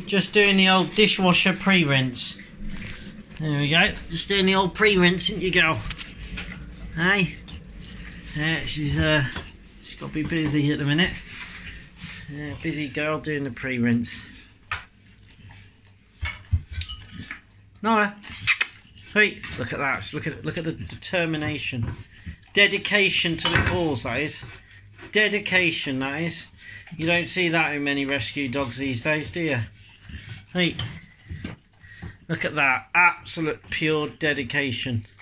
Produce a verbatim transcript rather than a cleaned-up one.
Just doing the old dishwasher pre-rinse. There we go. Just doing the old pre-rinse, and you go. Hey, yeah, she's uh, she's got to be busy at the minute. Yeah, busy girl doing the pre-rinse. Nora, hey, look at that. Look at look at the determination, dedication to the cause. That is dedication. That is. You don't see that in many rescue dogs these days, do you? Hey, look at that. Absolute pure dedication.